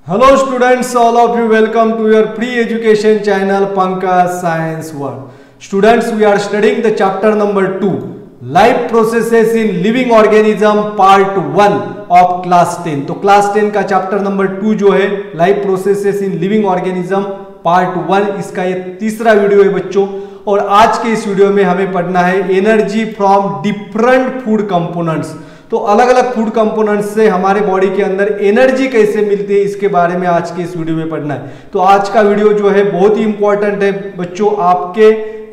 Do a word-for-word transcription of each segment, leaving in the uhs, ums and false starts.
Hello students, all of you welcome to your free education channel Pankaj Science World. Students, we are studying the chapter number two, Life Processes in Living Organism Part one of class ten. तो class ten का chapter number two जो है Life Processes in Living Organism Part one, इसका ये तीसरा video है बच्चों। और आज के इस वीडियो में हमें पढ़ना है energy from different food components. तो अलग अलग फूड कंपोनेंट्स से हमारे बॉडी के अंदर एनर्जी कैसे मिलती है, इसके बारे में आज के इस वीडियो में पढ़ना है। तो आज का वीडियो जो है बहुत ही इंपॉर्टेंट है बच्चों, आपके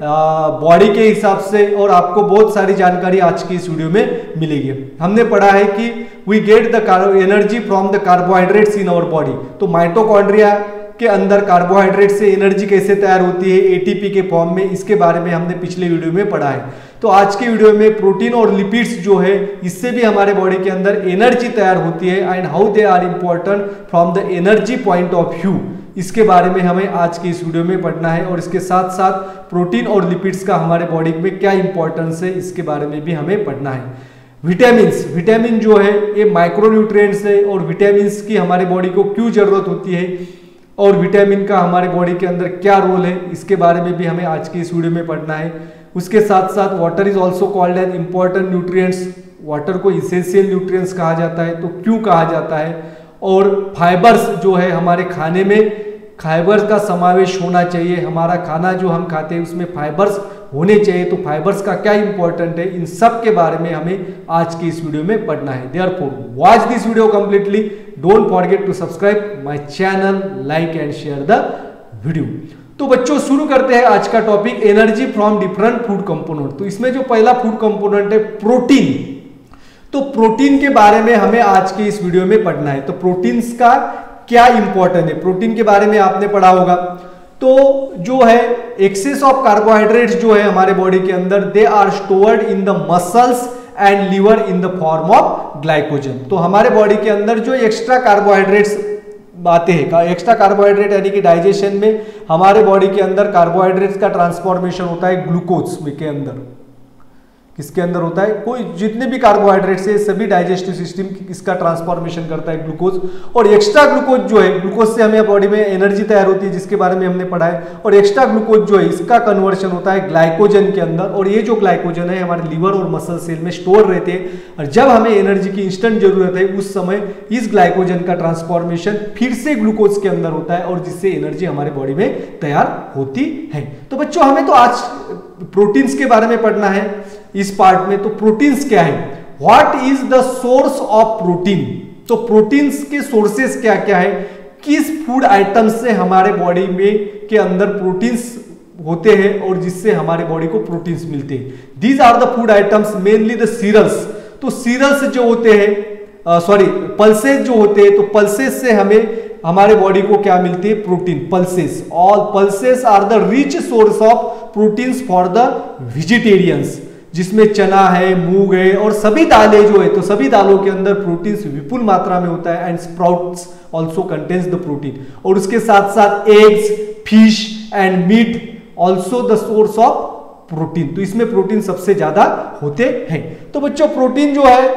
बॉडी के हिसाब से, और आपको बहुत सारी जानकारी आज की इस वीडियो में मिलेगी। हमने पढ़ा है कि we get the energy from the carbohydrates in our body. तो माइटोकॉन्ड्रिया के अंदर कार्बोहाइड्रेट से एनर्जी कैसे तैयार होती है एटीपी के फॉर्म में, इसके बारे में हमने पिछले वीडियो में पढ़ा है। तो आज के वीडियो में प्रोटीन और लिपिड्स जो है इससे भी हमारे बॉडी के अंदर एनर्जी तैयार होती है and how they are important from the energy point of view, इसके बारे में हमें आज के इस वीडियो में पढ़ना है। और इसके साथ साथ प्रोटीन और लिपिड्स का हमारे बॉडी में क्या इंपॉर्टेंस है, इसके बारे में भी हमें पढ़ना है। विटामिन्स, विटामिन जो है ये माइक्रोन्यूट्रिएंट्स है, और विटामिन्स की हमारे बॉडी को क्यों जरूरत होती है और विटामिन का हमारे बॉडी के अंदर क्या रोल है, इसके बारे में भी हमें आज के इस वीडियो में पढ़ना है। उसके साथ साथ water is also called an important nutrients, water को इसेंशियल न्यूट्रिएंट्स कहा जाता है। तो क्यों कहा जाता है, और फाइबर्स जो है हमारे खाने में फाइबर्स का समावेश होना चाहिए, हमारा खाना जो हम खाते हैं उसमें फाइबर्स होने चाहिए, तो फाइबर्स का क्या इंपॉर्टेंट है, इन सब के बारे में हमें आज की इस वीडियो में पढ़ना है। Therefore watch this video completely, don't forget to subscribe my channel, like and share the video. तो बच्चों शुरू करते हैं आज का topic, energy from different food component. तो इसमें जो पहला फूड कंपोनेंट है प्रोटीन, तो प्रोटीन के बारे में हमें आज के इस वीडियो में पढ़ना है। तो प्रोटीन्स का क्या इंपॉर्टेंट है, प्रोटीन के बारे में आपने पढ़ा होगा। तो जो है एक्सेस ऑफ कार्बोहाइड्रेट्स जो है हमारे बॉडी के अंदर, they are stored in the muscles and liver in the form of glycogen. तो हमारे बॉडी के अंदर जो एक्स्ट्रा कार्बोहाइड्रेट्स आते हैं, एक्स्ट्रा कार्बोहाइड्रेट यानी कि डाइजेशन में हमारे बॉडी के अंदर कार्बोहाइड्रेट्स का ट्रांसफॉर्मेशन होता है ग्लूकोज के अंदर। किसके अंदर होता है, कोई जितने भी कार्बोहाइड्रेट्स है सभी डाइजेस्टिव सिस्टम इसका ट्रांसफॉर्मेशन करता है ग्लूकोज। और एक्स्ट्रा ग्लूकोज जो है, ग्लूकोज से हमें बॉडी में एनर्जी तैयार होती है जिसके बारे में हमने पढ़ा है। और एक्स्ट्रा ग्लूकोज जो है इसका कन्वर्शन होता है ग्लाइकोजन के अंदर, और ये जो ग्लाइकोजन है हमारे लीवर और मसल सेल में स्टोर रहते हैं, और जब हमें एनर्जी की इंस्टेंट जरूरत है उस समय इस ग्लाइकोजन का ट्रांसफॉर्मेशन फिर से ग्लूकोज के अंदर होता है, और जिससे एनर्जी हमारे बॉडी में तैयार होती है। तो बच्चों हमें तो आज प्रोटीन्स के बारे में पढ़ना है इस पार्ट में। तो प्रोटीन्स क्या है, what is the source of protein. तो प्रोटीन्स के सोर्सेस क्या क्या है, किस फूड आइटम से हमारे बॉडी में के अंदर प्रोटीन्स होते हैं और जिससे हमारे बॉडी को प्रोटीन्स मिलते हैं। These are the food items mainly the cereals. तो सीरियल्स जो होते हैं, सॉरी पल्सेस जो होते हैं, तो पल्सेस से हमें हमारे बॉडी को क्या मिलती है, protein. Pulses, all pulses are the rich source of proteins for the vegetarians, जिसमें चना है, मूंग है और सभी दालें जो है, तो सभी दालों के अंदर प्रोटीन्स विपुल मात्रा में होता है। And sprouts also contains the protein. और उसके साथ साथ eggs, fish and meat also the source of protein. तो इसमें प्रोटीन सबसे ज्यादा होते हैं। तो बच्चों प्रोटीन जो है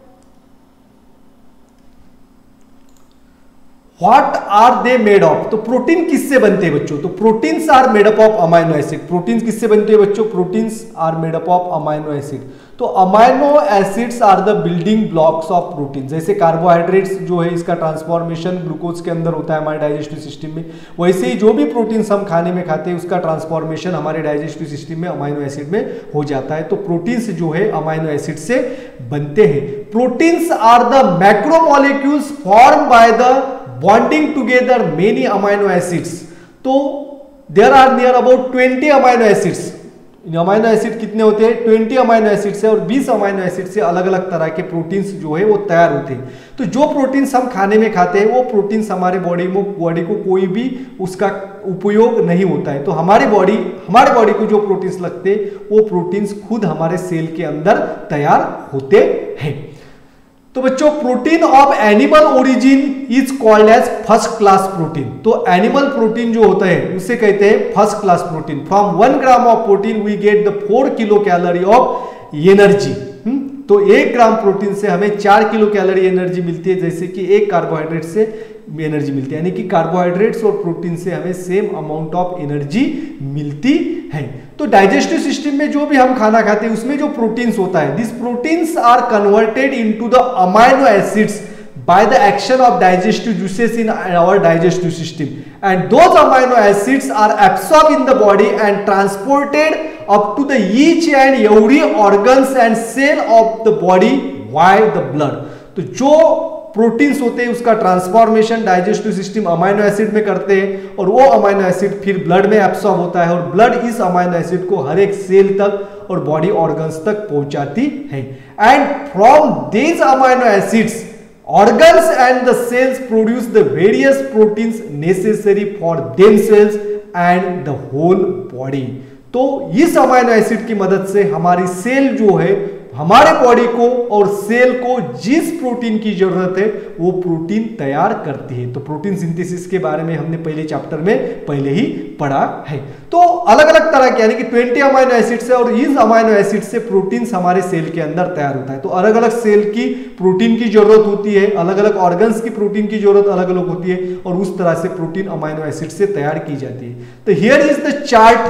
what are they made of. तो प्रोटीन किससे बनते हैं बच्चों, तो proteins are made up of amino acid. Proteins किससे बनते हैं बच्चों, proteins are made up of amino acid. तो amino acids are the building blocks of protein. जैसे कार्बोहाइड्रेट्स जो है इसका ट्रांसफॉर्मेशन ग्लूकोज के अंदर होता है हमारे डाइजेस्टिव सिस्टम में, वैसे ही जो भी प्रोटीन्स हम खाने में खाते हैं उसका ट्रांसफॉर्मेशन हमारे डाइजेस्टिव सिस्टम में अमाइनो एसिड में हो जाता है। तो प्रोटीन्स जो है अमाइनो एसिड से बनते हैं। Proteins are the macromolecules form by the bonding together many amino acids। तो there are near about twenty amino acids। Amino acid कितने होते हैं, ट्वेंटी अमाइनो एसिड से, और बीस अमाइनो एसिड से अलग अलग तरह के प्रोटीन्स जो है वो तैयार होते हैं। तो जो प्रोटीन्स हम खाने में खाते हैं वो प्रोटीन्स हमारे बॉडी में बॉडी को कोई भी उसका उपयोग नहीं होता है। तो हमारी बॉडी हमारे बॉडी को जो प्रोटीन्स लगते हैं वो प्रोटीन्स खुद हमारे सेल के अंदर तैयार होते हैं। तो बच्चों protein of animal origin is called as first class protein. तो एनिमल प्रोटीन जो होता है उसे कहते हैं first class protein. From one gram of protein we get the four kilo calorie of energy. तो एक ग्राम प्रोटीन से हमें चार किलो कैलोरी एनर्जी मिलती है, जैसे कि एक कार्बोहाइड्रेट से एनर्जी मिलती है, यानी कि कार्बोहाइड्रेट्स और प्रोटीन से हमें सेम अमाउंट ऑफ एनर्जी मिलती है। तो डाइजेस्टिव सिस्टम में जो भी हम खाना खाते हैं उसमें जो प्रोटीन्स होता है, this proteins are converted into the amino acids by the action of digestive juices in our digestive system, and those amino acids are absorbed in the body and transported up to the each and every organs and cell of the body via the blood। तो जो proteins होते हैं उसका transformation digestive system amino acid में करते हैं और वो अमाइनो एसिड फिर ब्लड में एब्सॉर्ब होता है और ब्लड इस अमाइनो एसिड को हर एक सेल तक और बॉडी ऑर्गन्स तक पहुंचाती है। And from these amino acids organs and the cells produce the various proteins necessary for themselves and the whole body। तो इस अमाइनो एसिड की मदद से हमारी सेल जो है हमारे बॉडी को और सेल को जिस प्रोटीन की जरूरत है वो प्रोटीन तैयार करती है। तो प्रोटीन सिंथेसिस के बारे में हमने पहले चैप्टर में पहले ही पढ़ा है। तो अलग अलग तरह के यानी कि बीस अमाइनो एसिड से और इस अमाइनो एसिड से प्रोटीन्स हमारे सेल के अंदर तैयार होता है। तो अलग अलग सेल की प्रोटीन की जरूरत होती है, अलग अलग ऑर्गन्स की प्रोटीन की जरूरत अलग अलग होती है और उस तरह से प्रोटीन अमाइनो एसिड से तैयार की जाती है। तो here is the chart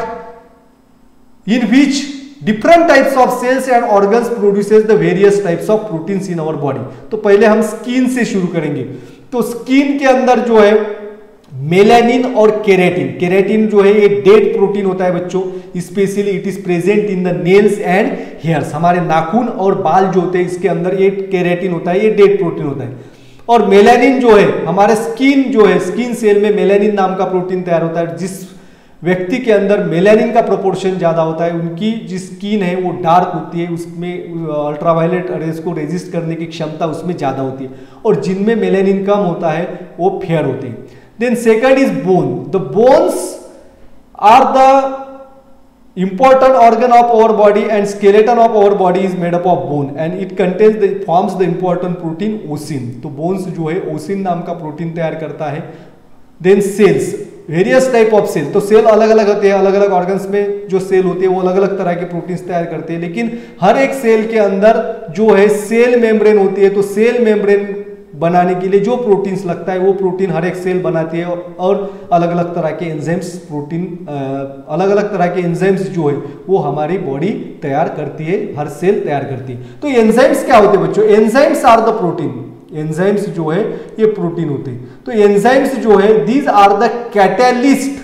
in which different types of cells and organs produces the various types of proteins in our body। तो पहले हम स्किन से शुरू करेंगे। तो स्किन के अंदर जो है मेलानिन और केराटिन, केराटिन जो है ये डेड प्रोटीन होता है बच्चों, specially it is present in the nails and hairs. हमारे नाखून और बाल जो होते हैं इसके अंदर ये केराटिन होता है, ये डेड प्रोटीन होता है। और मेलानिन जो है हमारे स्किन जो है स्किन सेल में मेलानिन नाम का प्रोटीन तैयार होता है। जिस व्यक्ति के अंदर मेलानिन का प्रोपोर्शन ज्यादा होता है उनकी जो स्किन है वो डार्क होती है, उसमें अल्ट्रावायलेट रेज को रेजिस्ट करने की क्षमता उसमें ज्यादा होती है। और जिनमें मेलानिन कम होता है वो फेयर होते हैं। Then second is bone. The bones are the important organ of our body and skeleton of our body is made up of bone and it contains the forms the important protein osin। तो bones जो है osin नाम का protein तैयार करता है। Then cells, various type of cell. तो cell अलग अलग होते हैं, अलग अलग ऑर्गन्स में जो सेल होते हैं वो अलग अलग तरह के प्रोटीन्स तैयार करते हैं, लेकिन हर एक सेल के अंदर जो है सेल मेम्ब्रेन होती है। तो सेल मेम्ब्रेन बनाने के लिए जो प्रोटीन्स लगता है वो प्रोटीन हर एक सेल बनाती है और अलग अलग तरह के एंजाइम्स प्रोटीन अलग अलग तरह के एंजाइम्स जो है वो हमारी बॉडी तैयार करती है, हर सेल तैयार करती है। तो एंजाइम्स क्या होते हैं बच्चों? Enzymes are the protein, enzymes जो है ये प्रोटीन होते हैं। तो एंजाइम्स जो है these are the catalyst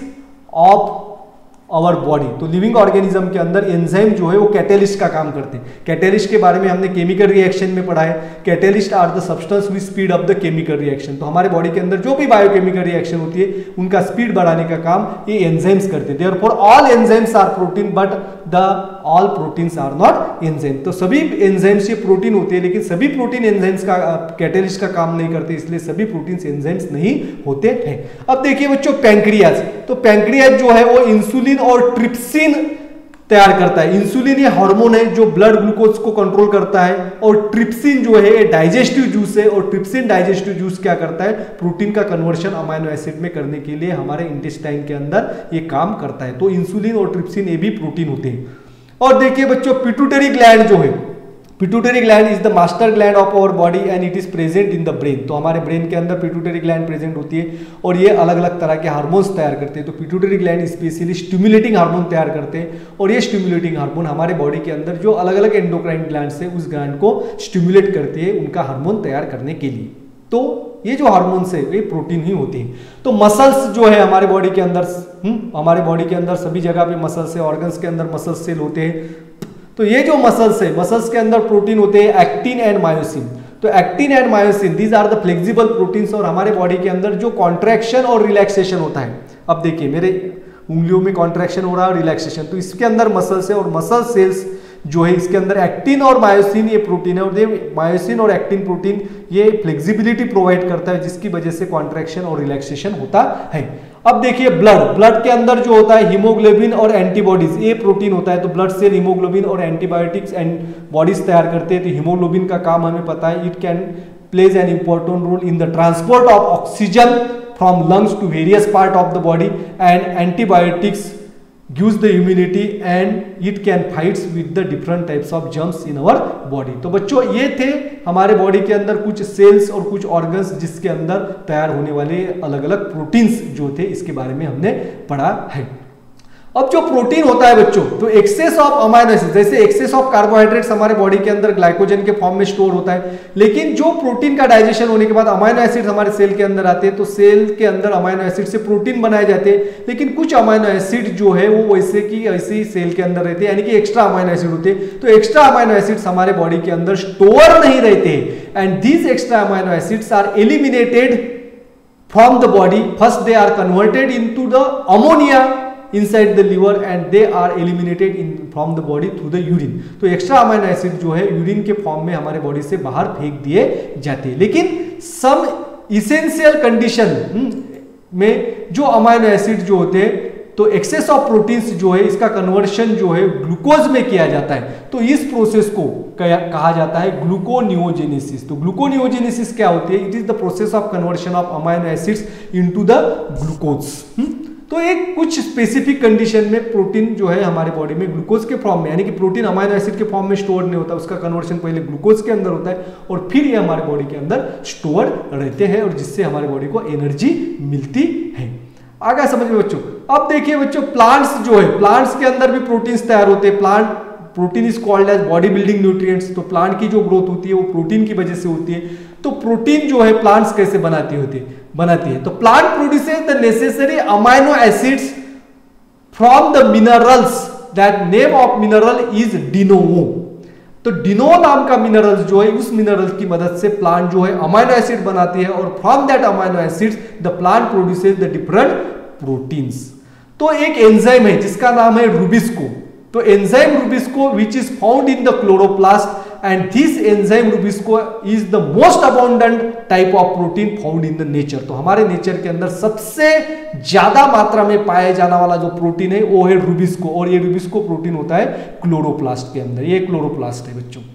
of our body. तो लिविंग ऑर्गेनिज्म के अंदर एंजाइम जो है वो कैटेलिस्ट का काम करते हैं। कैटेलिस्ट के बारे में हमने केमिकल रिएक्शन में पढ़ा है। Catalyst are the substance which speed up the chemical reaction. तो हमारे बॉडी के अंदर जो भी बायोकेमिकल रिएक्शन होती है उनका स्पीड बढ़ाने का काम ये एंजाइम्स करते हैं। Therefore all enzymes are protein but the all proteins are not enzyme. तो सभी एंजाइम्स ये प्रोटीन होते हैं लेकिन सभी प्रोटीन एंजाइम्स का कैटेलिस्ट का काम नहीं करते, इसलिए सभी प्रोटीन्स एंजाइम्स नहीं होते हैं। अब देखिए बच्चों पैंक्रियाज। तो पैंक्रियाज जो है वो इंसुलिन और ट्रिप्सिन तैयार करता है। इंसुलिन ये हार्मोन है जो ब्लड ग्लूकोज को कंट्रोल करता है और ट्रिप्सिन जो है डाइजेस्टिव जूस है और ट्रिप्सिन डाइजेस्टिव जूस क्या करता है? प्रोटीन का कन्वर्शन अमाइनो एसिड में करने के लिए हमारे इंटेस्टाइन के अंदर ये काम करता है। तो इंसुलिन और ट्रिप्सिन ये भी प्रोटीन होते हैं। और देखिए बच्चों पिट्यूटरी ग्लैंड जो है, pituitary gland is the master gland of our body and it is present in the brain. तो हमारे ब्रेन के अंदर पिट्यूटरी ग्लैंड प्रेजेंट होती है और ये अलग अलग तरह के हार्मोन्स तैयार करते हैं। तो pituitary gland specially stimulating hormone तैयार करते हैं और ये स्टिमुलेटिंग हार्मोन हमारे बॉडी के अंदर जो अलग अलग एंडोक्राइन ग्लैंड से उस ग्लैंड को स्टिमुलेट करती है उनका हार्मोन तैयार करने के लिए। तो ये जो हार्मोन्स है ये प्रोटीन ही होते हैं। तो मसल्स जो है हमारे बॉडी के अंदर हम्म हमारे बॉडी के अंदर सभी जगह पे मसल्स है, ऑर्गन्स के अंदर मसल्स सेल होते हैं। तो ये जो मसल्स है मसल्स के अंदर प्रोटीन होते हैं एक्टिन एंड मायोसिन। तो actin and myosin these are the flexible proteins और हमारे बॉडी के अंदर जो कॉन्ट्रैक्शन और रिलैक्सेशन होता है। अब देखिए मेरे उंगलियों में कॉन्ट्रैक्शन हो रहा है और रिलैक्सेशन, तो इसके अंदर मसल्स है और मसल सेल्स जो है इसके अंदर एक्टिन और मायोसिन ये प्रोटीन है और ये मायोसिन और एक्टिन प्रोटीन ये फ्लेक्सिबिलिटी प्रोवाइड करता है जिसकी वजह से कॉन्ट्रैक्शन और रिलैक्सेशन होता है। अब देखिए ब्लड, ब्लड के अंदर जो होता है हीमोग्लोबिन और एंटीबॉडीज ये प्रोटीन होता है। तो ब्लड सेल हीमोग्लोबिन और एंटीबायोटिक्स एंड बॉडीज तैयार करते हैं। तो हीमोग्लोबिन का काम हमें पता है, it can plays an important role in the transport of oxygen from lungs to various part of the body and antibiotics gives the immunity and it can fights with the different types of germs in our body। तो बच्चों ये थे हमारे body के अंदर कुछ sales और कुछ ऑर्गन्स जिसके अंदर तैयार होने वाले अलग अलग प्रोटीन्स जो थे, इसके बारे में हमने पढ़ा है। अब जो प्रोटीन होता है बच्चों, तो एक्सेस ऑफ अमाइनो एसिड, जैसे एक्सेस ऑफ कार्बोहाइड्रेट्स हमारे बॉडी के अंदर ग्लाइकोजन के फॉर्म में स्टोर होता है, लेकिन जो प्रोटीन का डाइजेशन होने के बाद अमाइनो एसिड हमारे सेल के अंदर आते हैं, तो सेल के अंदर अमाइनो एसिड से प्रोटीन बनाए जाते हैं। लेकिन कुछ अमाइनो एसिड जो है वो वैसे की ऐसे ही सेल के अंदर रहते हैं, यानी कि एक्स्ट्रा अमाइनो एसिड होते हैं। तो एक्स्ट्रा अमाइनो एसिड्स हमारे बॉडी के अंदर स्टोर नहीं रहते, and these extra amino acids are eliminated from the body. First they are converted into the ammonia inside the liver and they are eliminated in from the body through the urine। तो extra amino acid जो है urine के form में हमारे body से बाहर फेंक दिए जाते हैं। लेकिन सम इसेंशियल कंडीशन में जो अमाइनो एसिड जो होते हैं, तो एक्सेस ऑफ प्रोटीन्स जो है इसका कन्वर्शन जो है ग्लूकोज में किया जाता है। तो इस प्रोसेस को कहा जाता है ग्लूकोनियोजेनेसिस। तो ग्लूकोनियोजेनेसिस क्या होती है? It is the process of conversion of amino acids into the glucose. तो एक कुछ स्पेसिफिक कंडीशन में प्रोटीन जो है हमारे बॉडी में ग्लूकोज के फॉर्म में, यानी कि प्रोटीन अमाइनो एसिड के फॉर्म में स्टोर नहीं होता, उसका कन्वर्शन पहले ग्लूकोज के अंदर होता है और फिर ये हमारे बॉडी के अंदर स्टोर रहते हैं और जिससे हमारे बॉडी को एनर्जी मिलती है। आगे समझ में बच्चों। अब देखिए बच्चों, प्लांट्स जो है, प्लांट्स के अंदर भी प्रोटीन्स तैयार होते हैं। Plant protein is called as body building nutrients. तो प्लांट की जो ग्रोथ होती है वो प्रोटीन की वजह से होती है। तो प्रोटीन जो है प्लांट्स कैसे बनाती होती है बनाती है तो plant produces the necessary amino acids from the minerals. That name of mineral is de novo. तो डिनो नाम का मिनरल जो है, उस मिनरल की मदद से प्लांट जो है अमाइनो एसिड बनाती है और from that amino acids the plant produces the different proteins. तो एक एंजाइम है जिसका नाम है रुबिस्को। तो enzyme rubisco which is found in the chloroplast and this enzyme rubisco is the most abundant type of protein found in the nature। तो हमारे nature के अंदर सबसे ज्यादा मात्रा में पाया जाने वाला जो प्रोटीन है वो है रुबिस्को, और ये रुबिस्को प्रोटीन होता है क्लोरोप्लास्ट के अंदर। ये क्लोरोप्लास्ट है बच्चों।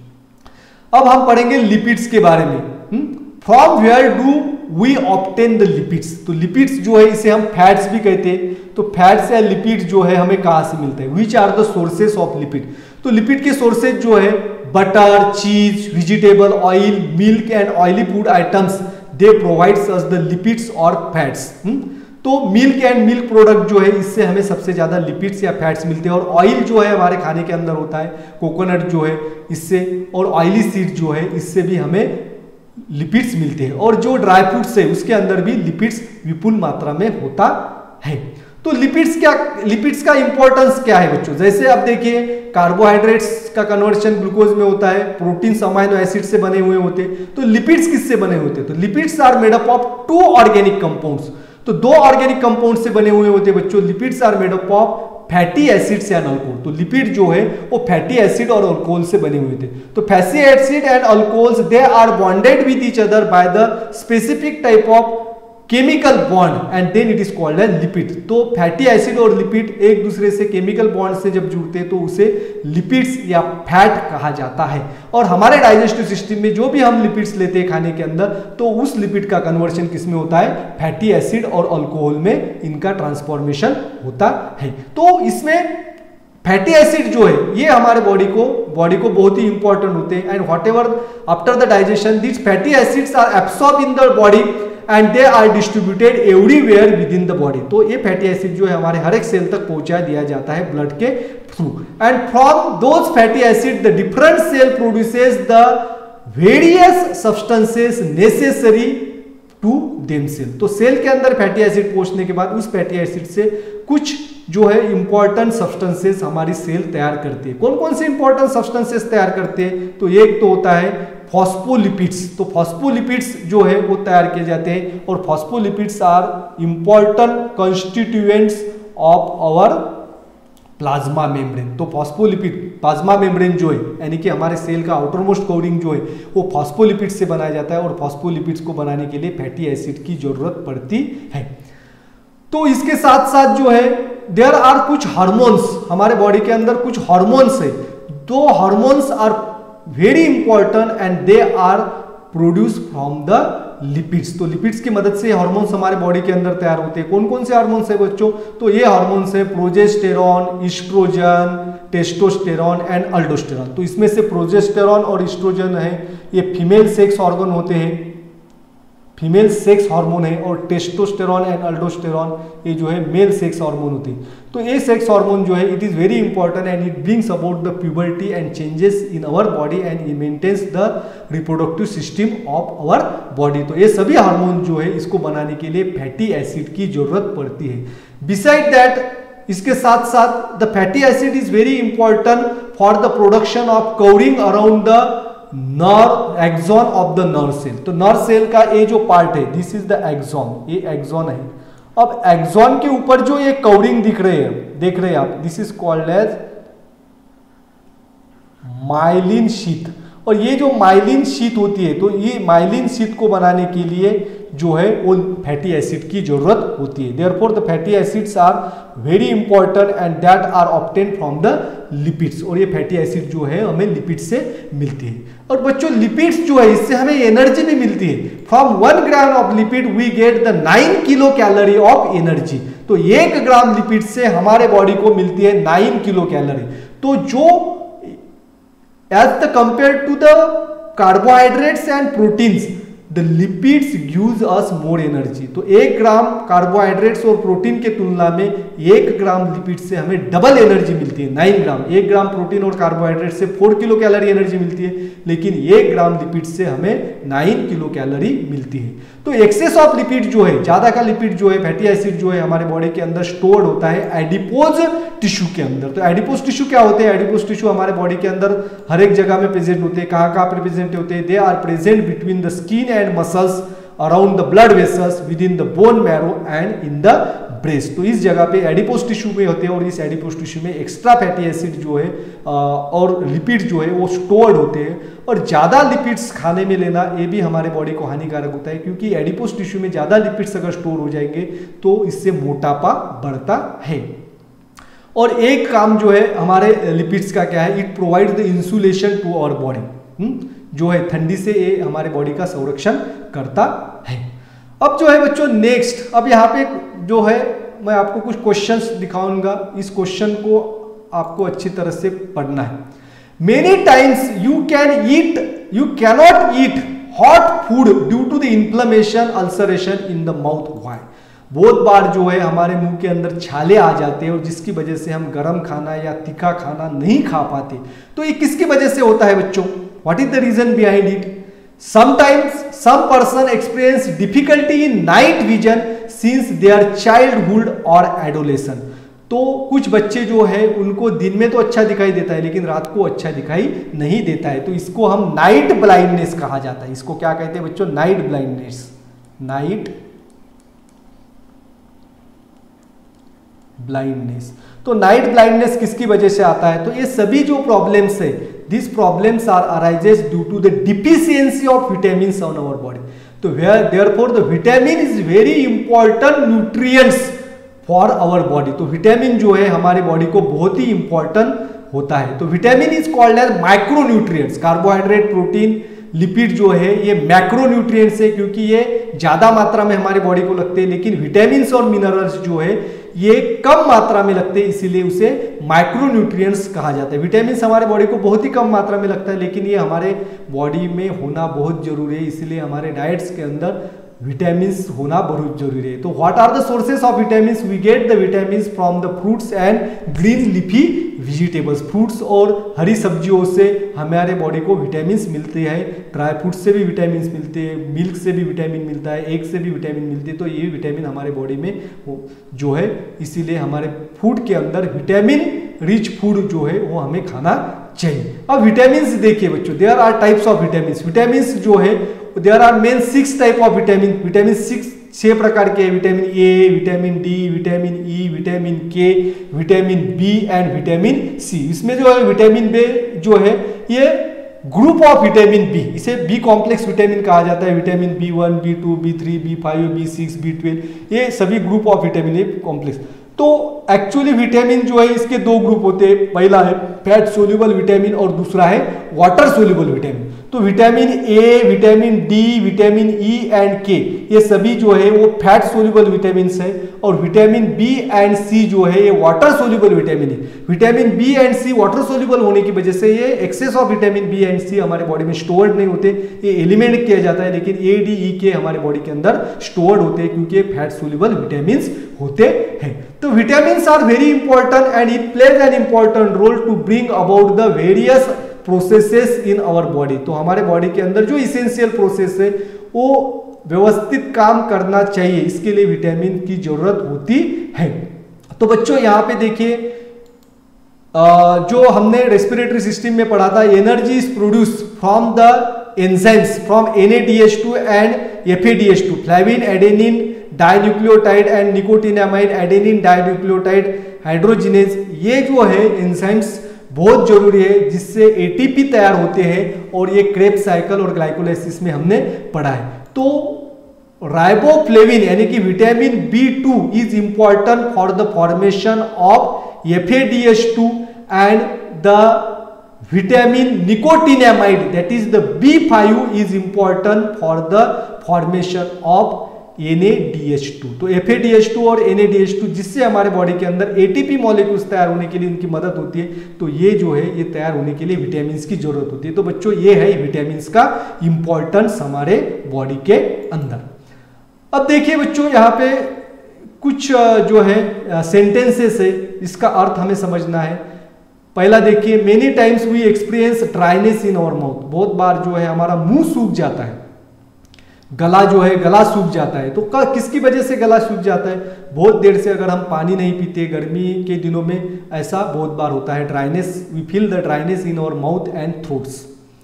अब हम पढ़ेंगे लिपिड्स के बारे में। From where do we obtain the lipids. तो लिपिड्स जो है इसे हम फैट्स भी कहते हैं। तो फैट्स या लिपिड जो है हमें कहां से मिलता है? Which are the sources of lipid. तो लिपिड के सोर्सेज जो है butter, cheese, vegetable oil, milk and oily food items, they provides us the lipids और फैट्स। तो मिल्क एंड मिल्क प्रोडक्ट जो है इससे हमें सबसे ज्यादा लिपिड्स या फैट्स मिलते हैं। और ऑयल जो है हमारे खाने के अंदर होता है, कोकोनट जो है इससे, और ऑयली सीड जो है इससे भी हमें लिपिड्स मिलते हैं। और जो ड्राई फ्रूट्स है उसके अंदर भी लिपिड्स विपुल मात्रा में होता है। तो लिपिड्स क्या, लिपिड्स का इंपॉर्टेंस क्या है बच्चों? जैसे अब देखिए, कार्बोहाइड्रेट्स का कन्वर्शन ग्लूकोज में होता है, प्रोटीन्स अमाइनो एसिड से बने हुए होते हैं। तो लिपिड्स किससे बने होते हैं? तो lipids are made up of two organic compounds. तो दो ऑर्गेनिक कंपाउंड से बने हुए होते हैं बच्चों। Lipids are made up of fatty acids and alcohol. तो लिपिड जो है वो फैटी एसिड और अल्कोहल से बने हुए थे। तो fatty acid and alcohols they are bonded with each other by the specific type of chemical bond and then it is called as lipid. तो फैटी एसिड और लिपिड एक दूसरे से केमिकल बॉन्ड से जब जुड़ते हैं तो उसे लिपिड्स या फैट कहा जाता है। और हमारे डाइजेस्टिव सिस्टम में जो भी हम लिपिड्स लेते हैं खाने के अंदर, तो उस लिपिड का कन्वर्शन किसमें होता है? फैटी एसिड और अल्कोहल में इनका ट्रांसफॉर्मेशन होता है। तो इसमें फैटी एसिड जो है ये हमारे बॉडी को बॉडी को बहुत ही इंपॉर्टेंट होते हैं। And whatever after the digestion this fatty acids are absorb in the body and they are distributed everywhere within the body. तो ये फैटी एसिड जो है हमारे हर एक सेल तक पहुंचा दिया जाता है ब्लड के थ्रू। And from those fatty acid the different cell produces the various substances necessary to themself. तो सेल के अंदर फैटी एसिड पहुंचने के बाद उस फैटी एसिड से कुछ जो है इंपॉर्टेंट सब्सटेंसेस हमारी सेल तैयार करती है। कौन कौन से इंपॉर्टेंट सब्सटेंसेस तैयार करते हैं? तो एक तो होता है फॉस्फोलिपिड्स। तो फॉस्फोलिपिड्स जो है वो तैयार किए जाते हैं और phospholipids are important constituents of our plasma membrane. तो फॉस्फोलिपिड प्लाज्मा मेम्ब्रेन जो है यानी कि हमारे सेल का आउटर मोस्ट कवरिंग जो है वो फॉस्फोलिपिड से बनाया जाता है और फॉस्फोलिपिड्स को बनाने के लिए फैटी एसिड की जरूरत पड़ती है। तो इसके साथ साथ जो है देयर आर कुछ हार्मोन्स, हमारे बॉडी के अंदर कुछ हार्मोन्स है। Those hormones are very important and they are produce from the lipids. तो लिपिड्स की मदद से हार्मोन्स हमारे बॉडी के अंदर तैयार होते हैं। कौन कौन से हार्मोन्स है बच्चों? तो ये हार्मोन्स है progesterone, oestrogen, testosterone and aldosterone. तो इसमें से प्रोजेस्टेरॉन और ईस्ट्रोजन है ये फीमेल सेक्स ऑर्गन होते हैं, फीमेल सेक्स हार्मोन है, और टेस्टोस्टेरॉन एंड अल्डोस्टेरॉन ये जो है मेल सेक्स हार्मोन होते हैं। तो ये सेक्स हार्मोन जो है it is very important and it brings about the puberty and changes in our body and it maintains the reproductive system of our body. तो ये सभी हार्मोन जो है इसको बनाने के लिए फैटी एसिड की जरूरत पड़ती है। बिसाइड दैट, इसके साथ साथ the fatty acid is very important for the production of covering around the nerve axon of the nerve cell. तो नर्व सेल का ये जो पार्ट है दिस इज द एक्सॉन, ये एक्सॉन है। अब एक्सॉन के ऊपर जो ये कवरिंग दिख रहे हैं, देख रहे हैं आप, this is called as myelin sheath. और ये जो माइलिन शीथ होती है, तो ये माइलिन शीथ को बनाने के लिए जो है वो फैटी एसिड की जरूरत होती है। Therefore the fatty acids are very important and that are obtained from the lipids. और ये फैटी एसिड जो है हमें लिपिड से मिलती है। और बच्चों लिपिड्स जो है इससे हमें एनर्जी भी मिलती है। From one gram of lipid we get the nine kilo calorie of energy. तो एक ग्राम लिपिड से हमारे बॉडी को मिलती है नाइन किलो कैलोरी। तो जो as the compare to the carbohydrates and proteins, the lipids gives us more energy. तो एक ग्राम कार्बोहाइड्रेट्स और प्रोटीन के तुलना में एक ग्राम लिपिड से हमें डबल एनर्जी मिलती है, नाइन ग्राम। एक ग्राम प्रोटीन और कार्बोहाइड्रेट से फोर किलो कैलोरी एनर्जी मिलती है, लेकिन एक ग्राम लिपिड से हमें नाइन किलो कैलोरी मिलती है। तो एक्सेस ऑफ लिपिड जो है, ज्यादा का लिपिड जो है, फैटी एसिड जो है हमारे बॉडी के अंदर स्टोर्ड होता है एडिपोज टिश्यू के अंदर। तो एडिपोज टिश्यू क्या होते हैं? एडिपोज टिश्यू हमारे बॉडी के अंदर हर एक जगह में प्रेजेंट होते हैं। कहाँ कहाँ प्रेजेंट होते हैं? They are present between the skin and muscles, around the blood vessels, within the bone marrow and in the breast. तो इस जगह पे एडिपोज टिश्यू में होते हैं और इस एडिपोज टिश्यू में एक्स्ट्रा फैटी एसिड जो है और लिपिड जो है वो स्टोर्ड होते हैं। और ज़्यादा लिपिड्स खाने में लेना ये भी हमारे बॉडी को हानिकारक होता है, क्योंकि एडिपोज टिश्यू में ज़्यादा लिपिड्स अगर स्टोर हो जाएंगे तो इससे मोटापा बढ़ता है। और एक काम जो है हमारे लिपिड्स का क्या है? It provide the insulation to our body, जो है ठंडी से ये हमारे बॉडी का संरक्षण करता है। अब जो है बच्चों नेक्स्ट, अब यहाँ पे जो है मैं आपको कुछ क्वेश्चंस दिखाऊंगा। इस क्वेश्चन को आपको अच्छी तरह से पढ़ना है। Many times you can eat you cannot eat hot food due to the inflammation ulceration in the mouth. Why? बहुत बार जो है हमारे मुंह के अंदर छाले आ जाते हैं और जिसकी वजह से हम गर्म खाना या तीखा खाना नहीं खा पाते। तो ये किसकी वजह से होता है बच्चों? What is the reason behind it? Sometimes some person experience difficulty in night vision since their childhood or adolescence. तो कुछ बच्चे जो है उनको दिन में तो अच्छा दिखाई देता है लेकिन रात को अच्छा दिखाई नहीं देता है। तो इसको हम नाइट ब्लाइंडनेस कहा जाता है। इसको क्या कहते हैं बच्चों? Night blindness. Night blindness. तो नाइट ब्लाइंडनेस किसकी वजह से आता है? तो ये सभी जो प्रॉब्लम्स है, this problems are arises due to the deficiency of vitamins on our body. तो therefore the vitamin is very important nutrients for our body. तो विटामिन जो है हमारी बॉडी को बहुत ही इंपॉर्टेंट होता है। तो vitamin is called as micro nutrients. Carbohydrate, protein, lipid जो है ये मैक्रो न्यूट्रिएंट्स है क्योंकि ये ज्यादा मात्रा में हमारी बॉडी को लगते हैं, लेकिन विटामिन्स और मिनरल्स जो है ये कम मात्रा में लगते हैं, इसीलिए उसे माइक्रो न्यूट्रिएंट्स कहा जाता है। विटामिन्स हमारे बॉडी को बहुत ही कम मात्रा में लगता है, लेकिन ये हमारे बॉडी में होना बहुत जरूरी है, इसलिए हमारे डाइट्स के अंदर विटामिन्स होना बहुत जरूरी है। तो what are the sources of vitamins? We get the vitamins from the fruits and green leafy vegetables. Fruits और हरी सब्जियों से हमारे बॉडी को विटामिन्स मिलते हैं। ड्राई फ्रूट्स से भी विटामिन्स मिलते हैं, मिल्क से भी विटामिन मिलता है, एग से भी विटामिन मिलती है। तो ये विटामिन हमारे बॉडी में जो है, इसीलिए हमारे फूड के अंदर विटामिन रिच फूड जो है वो हमें खाना चाहिए। अब विटामिन्स देखिए बच्चों, there are types of vitamins. Vitamins जो है there are main six type of vitamin. Vitamin six छह प्रकार के, vitamin A, vitamin D, vitamin E, vitamin K, vitamin B and vitamin C. इसमें जो है विटामिन बी जो है ये ग्रुप ऑफ विटामिन बी, इसे बी कॉम्प्लेक्स विटामिन कहा जाता है। Vitamin B one, B two, B three, B five, B six, B twelve, ये सभी ग्रुप ऑफ विटामिन है कॉम्प्लेक्स। तो एक्चुअली विटामिन जो है इसके दो ग्रुप होते हैं, पहला है फैट सोल्यूबल विटामिन और दूसरा है वाटर सोल्यूबल विटामिन। तो vitamin A, vitamin D, vitamin E and K ये सभी जो है वो फैट सोल्यूबल विटामिन है, और विटामिन बी एंड सी जो है ये वाटर सोल्यूबल विटामिन है। Vitamin B and C water soluble होने की वजह से ये excess of vitamin B and C हमारे बॉडी में स्टोर्ड नहीं होते, ये एलिमिनेट किया जाता है, लेकिन ए, डी, ई, के हमारे बॉडी के अंदर स्टोर्ड होते हैं क्योंकि फैट सोल्यूबल विटामिन होते हैं। तो vitamin are very important and it plays an important role to bring about the various processes in our body. तो हमारे बॉडी के अंदर जो इसेंशियल प्रोसेस है वो व्यवस्थित काम करना चाहिए, इसके लिए विटामिन की जरूरत होती है। तो बच्चों यहाँ पे देखिए जो हमने रेस्पिरेटरी सिस्टम में पढ़ा था, energy is produce from the enzymes from N A D H two and F A D H two, flavin, adenine, dinucleotide and nicotinamide, adenine dinucleotide hydrogenase, ये जो है एंजाइम्स बहुत जरूरी है जिससे ए टी पी तैयार होते हैं, और ये क्रेब्स साइकिल और ग्लाइकोलाइसिस में हमने पढ़ा है। तो राइबोफ्लेविन यानी कि vitamin B two is important for the formation of F A D H two and the vitamin nicotinamide that is the B five is important for the formation of N A D H two. तो F A D H two और N A D H two जिससे हमारे body के अंदर A T P molecules तैयार होने के लिए उनकी मदद होती है, तो ये जो है ये तैयार होने के लिए विटामिन की जरूरत होती है। तो बच्चों ये है विटामिन का इंपॉर्टेंस हमारे बॉडी के अंदर। अब देखिए बच्चों यहाँ पे कुछ जो है सेंटेंसेस है, इसका अर्थ हमें समझना है। पहला देखिए, many times we experience dryness in our mouth, बहुत बार जो है हमारा मुंह सूख जाता है, गला जो है गला सूख जाता है। तो किसकी वजह से गला सूख जाता है? बहुत देर से अगर हम पानी नहीं पीते, गर्मी के दिनों में ऐसा बहुत बार होता है, dryness, we feel the dryness in our mouth and throats.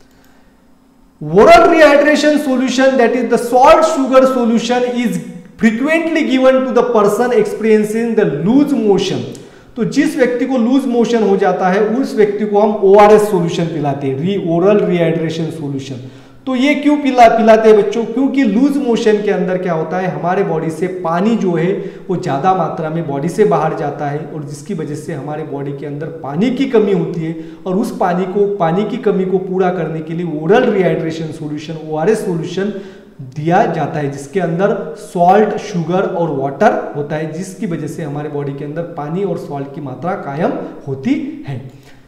Oral rehydration solution that is the salt sugar solution is frequently given to the person experiencing the loose motion. तो जिस व्यक्ति को लूज मोशन हो जाता है उस व्यक्ति को हम ओ आर एस सॉल्यूशन पिलाते हैं, री ओरल रिहाइड्रेशन सॉल्यूशन। तो ये क्यों पिला पिलाते हैं बच्चों? क्योंकि लूज मोशन के अंदर क्या होता है, हमारे बॉडी से पानी जो है वो ज़्यादा मात्रा में बॉडी से बाहर जाता है, और जिसकी वजह से हमारे बॉडी के अंदर पानी की कमी होती है, और उस पानी को पानी की कमी को पूरा करने के लिए oral rehydration solution O R S solution दिया जाता है, जिसके अंदर सॉल्ट, शुगर और वाटर होता है, जिसकी वजह से हमारे बॉडी के अंदर पानी और सॉल्ट की मात्रा कायम होती है।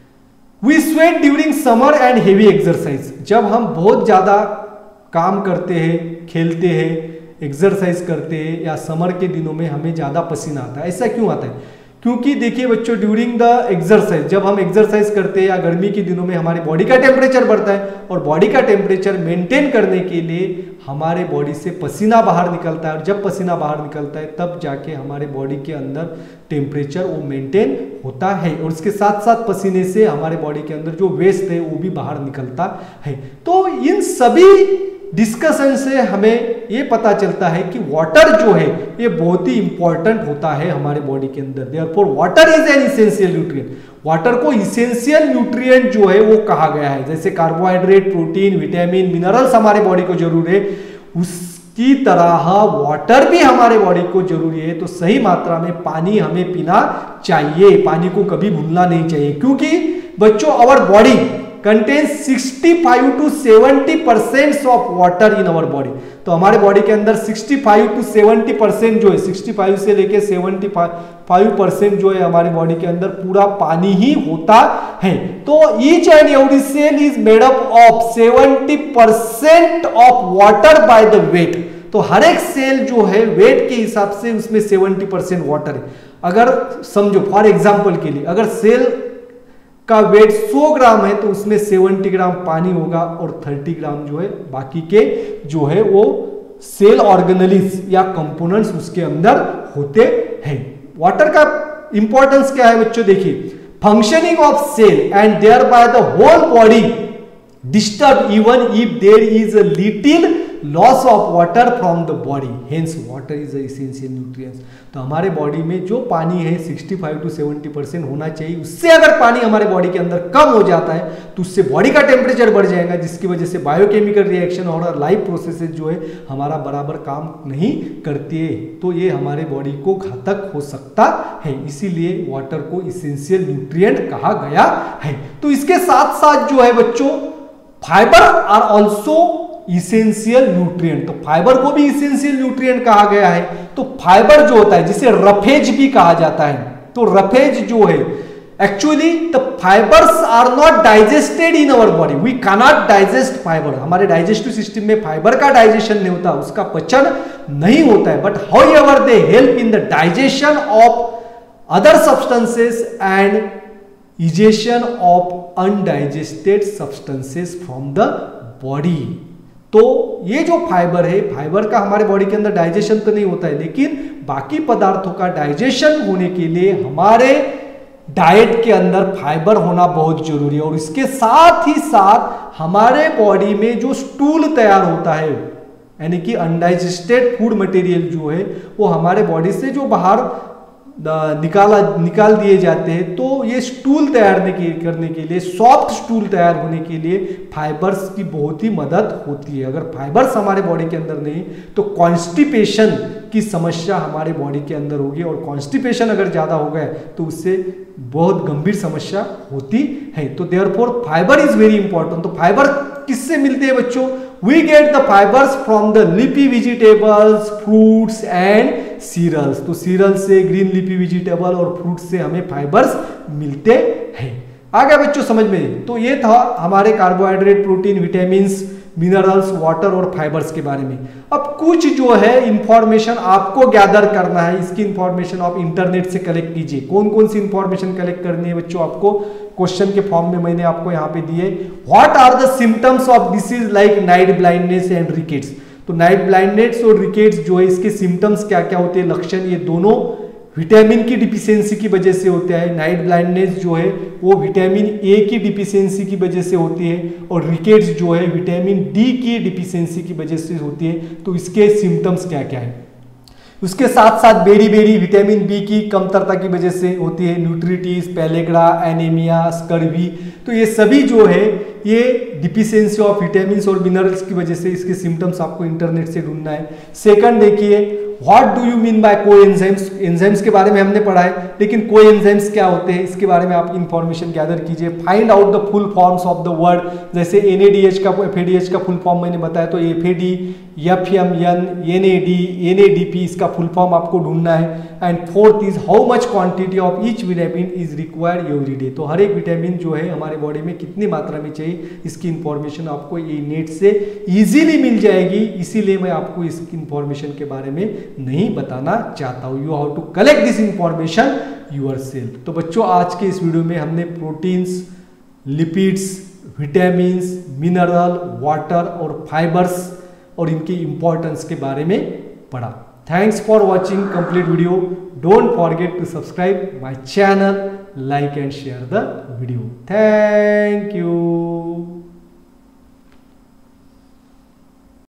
We sweat during summer and heavy exercise। जब हम बहुत ज़्यादा काम करते हैं, खेलते हैं, एक्सरसाइज करते हैं, या समर के दिनों में हमें ज़्यादा पसीना आता है। ऐसा क्यों आता है? क्योंकि देखिए बच्चों, ड्यूरिंग द एक्सरसाइज, जब हम एक्सरसाइज करते हैं या गर्मी के दिनों में हमारी बॉडी का टेम्परेचर बढ़ता है, और बॉडी का टेम्परेचर मेंटेन करने के लिए हमारे बॉडी से पसीना बाहर निकलता है, और जब पसीना बाहर निकलता है तब जाके हमारे बॉडी के अंदर टेम्परेचर वो मेंटेन होता है, और उसके साथ साथ पसीने से हमारे बॉडी के अंदर जो वेस्ट है वो भी बाहर निकलता है। तो इन सभी डिस्कशन से हमें ये पता चलता है कि वाटर जो है ये बहुत ही इंपॉर्टेंट होता है हमारे बॉडी के अंदर। Therefore water is an essential nutrient. Water को इसेंशियल न्यूट्रिएंट जो है वो कहा गया है। जैसे कार्बोहाइड्रेट, प्रोटीन, विटामिन, मिनरल्स हमारे बॉडी को जरूरी है, उसकी तरह वाटर भी हमारे बॉडी को जरूरी है। तो सही मात्रा में पानी हमें पीना चाहिए, पानी को कभी भूलना नहीं चाहिए, क्योंकि बच्चों our body contains sixty five to seventy percent of water in our body. तो हमारे बॉडी के अंदर sixty five to seventy percent जो है, सिक्सटी फाइव से लेके सेवेंटी फाइव परसेंट जो है हमारे बॉडी के अंदर पूरा पानी ही होता है। तो each and every cell is made up of seventy percent of water by the weight. तो हर एक सेल जो है वेट के हिसाब से उसमें सेवेंटी परसेंट वाटर है। अगर समझो फॉर एग्जांपल के लिए, अगर सेल का वेट सौ ग्राम है तो उसमें सत्तर ग्राम पानी होगा, और तीस ग्राम जो है बाकी के जो है वो सेल ऑर्गेनेल्स या कंपोनेंट्स उसके अंदर होते हैं। वाटर का इंपॉर्टेंस क्या है बच्चों? देखिए, functioning of cell and there by the whole body disturb even if there is a little loss of water from the body, hence water is a essential nutrients. तो हमारे बॉडी में जो पानी है sixty five to seventy percent होना चाहिए। उससे अगर पानी हमारे बॉडी के अंदर कम हो जाता है तो उससे बॉडी का टेम्परेचर बढ़ जाएगा, जिसकी वजह से बायोकेमिकल रिएक्शन और लाइफ प्रोसेसेस जो है हमारा बराबर काम नहीं करती है। तो ये हमारे बॉडी को घातक हो सकता है, इसीलिए वाटर को एसेंशियल न्यूट्रिएंट कहा गया है। तो इसके साथ साथ जो है बच्चों, fibre are also essential nutrient, तो फाइबर को भी इसेंशियल न्यूट्रिएंट कहा गया है। तो फाइबर जो होता है जिसे रफेज भी कहा जाता है, तो रफेज जो है actually the fibres are not digested in our body, we cannot digest fibre, हमारे डाइजेस्टिव सिस्टम में फाइबर का डाइजेशन नहीं होता, उसका पचन नहीं होता है, but however they help in the digestion of other substances and egestion of undigested substances from the body. तो ये जो फाइबर है, फाइबर का हमारे बॉडी के अंदर डाइजेशन तो नहीं होता है, लेकिन बाकी पदार्थों का डाइजेशन होने के लिए हमारे डाइट के अंदर फाइबर होना बहुत जरूरी है। और इसके साथ ही साथ हमारे बॉडी में जो स्टूल तैयार होता है, यानी कि अनडाइजेस्टेड फूड मटेरियल जो है वो हमारे बॉडी से जो बाहर निकाला निकाल दिए जाते हैं, तो ये स्टूल तैयार करने के लिए, सॉफ्ट स्टूल तैयार होने के लिए फाइबर्स की बहुत ही मदद होती है। अगर फाइबर्स हमारे बॉडी के अंदर नहीं तो कॉन्स्टिपेशन की समस्या हमारे बॉडी के अंदर होगी, और कॉन्स्टिपेशन अगर ज़्यादा हो गया तो उससे बहुत गंभीर समस्या होती है। तो therefore fibre is very important. तो फाइबर किससे मिलते हैं बच्चों? We get the fibres from the leafy vegetables, fruits and cereals. तो सीरियल से, ग्रीन लीफी वेजिटेबल और फ्रूट से हमें फाइबर्स मिलते हैं। आ गया बच्चों समझ में? तो ये था हमारे carbohydrate, protein, vitamins, minerals, water और फाइबर्स के बारे में। अब कुछ जो है इंफॉर्मेशन आपको गैदर करना है, इसकी इंफॉर्मेशन आप इंटरनेट से कलेक्ट कीजिए। कौन कौन सी इंफॉर्मेशन कलेक्ट करनी है बच्चों आपको? क्वेश्चन के फॉर्म में मैंने आपको यहाँ पे दिए। What are the symptoms of disease like night blindness and rickets. तो नाइट ब्लाइंडनेस और रिकेट्स जो है, इसके सिम्टम्स क्या क्या होते हैं, लक्षण, ये दोनों विटामिन की डिफिशियंसी की वजह से होता है। नाइट ब्लाइंडनेस जो है वो विटामिन ए की डिफिशियंसी की वजह से होती है, और रिकेट्स जो है विटामिन डी की डिफिशियंसी की वजह से होती है। तो इसके सिम्टम्स क्या क्या है? उसके साथ साथ बेरी बेरी विटामिन बी की कमतरता की वजह से होती है, न्यूट्रिटिस, पेलेग्रा, एनीमिया, स्कर्वी। तो ये सभी जो है ये डिफिशियंसी ऑफ विटामिन्स और मिनरल्स की वजह से, इसके सिम्टम्स आपको इंटरनेट से ढूंढना है। सेकंड देखिए, what do you mean by coenzymes. Enzymes के बारे में हमने पढ़ा है, लेकिन कोएंजाइम्स क्या होते हैं इसके बारे में आप इंफॉर्मेशन गैदर कीजिए। Find out the full forms of the word, जैसे एनएडीएच का, एफएडीएच का फुल फॉर्म मैंने बताया, तो एफएडी, एफएमएन, एनएडी, एनएडीपी, इसका फुल फॉर्म आपको ढूंढना है। And fourth is how much quantity of each vitamin is required every day. तो हर एक विटामिन जो है हमारे बॉडी में कितनी मात्रा में चाहिए, इसकी इंफॉर्मेशन आपको ये नेट से इजीली मिल जाएगी। इसीलिए मैं आपको इस इंफॉर्मेशन के बारे में नहीं बताना चाहता हूं। You have to collect this information yourself. तो बच्चों आज के इस वीडियो में हमने proteins, lipids, vitamins, mineral, water और फाइबर्स और इनकी इंपॉर्टेंस के बारे में पढ़ा। Thanks for watching complete video. Don't forget to subscribe my channel, like and share the video. Thank you.